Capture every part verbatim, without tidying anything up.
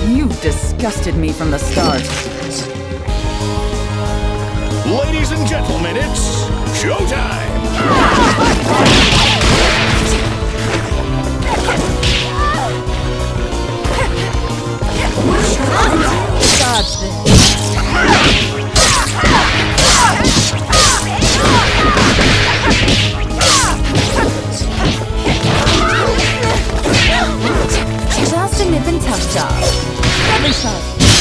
You've disgusted me from the start. Ladies and gentlemen, it's showtime! Dodge this. Just a nip and tuck job. Deadly shot.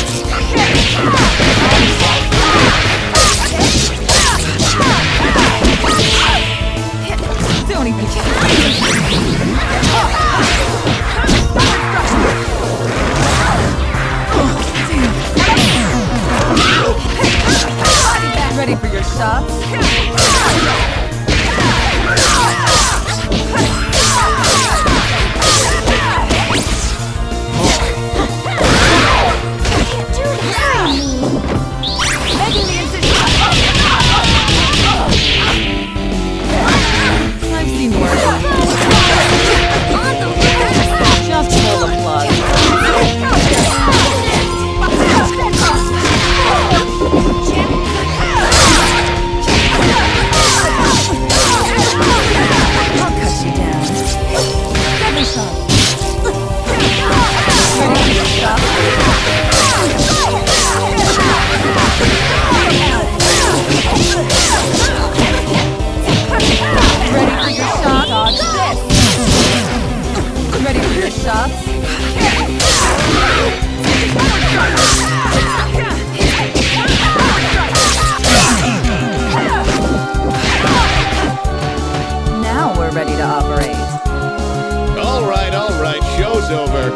Don't even Ready for your shots? I've seen worse. Just full of blood. I'll cut you down. Deadly shot. Ready for your shot? Ready for your shot? Dodge this. Ready for your shots? Now we're ready to operate. All right, all right, show's over.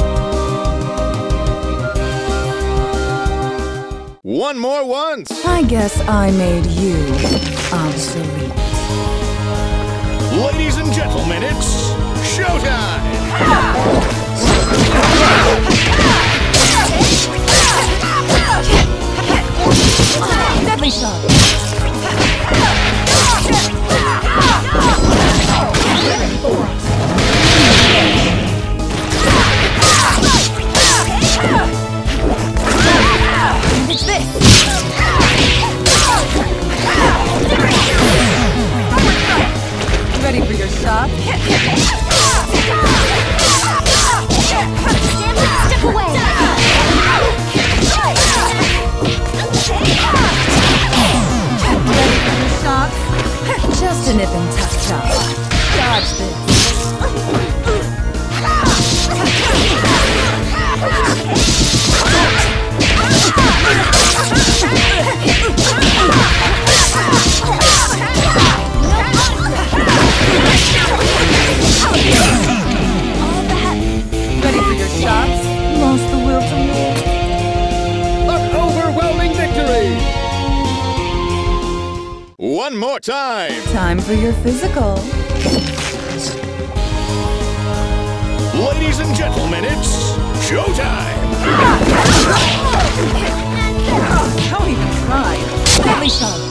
One more once! I guess I made you obsolete. Ladies and gentlemen, it's showtime! Deadly shot. It's this. Ready for your shot? Step away! Ready for your shots? Just a nip and tuck job. Dodge this. Ready for your shots? Lost the will to live. An overwhelming victory! One more time! Time for your physical. Ladies and gentlemen, it's showtime! Don't even try. Deadly shot.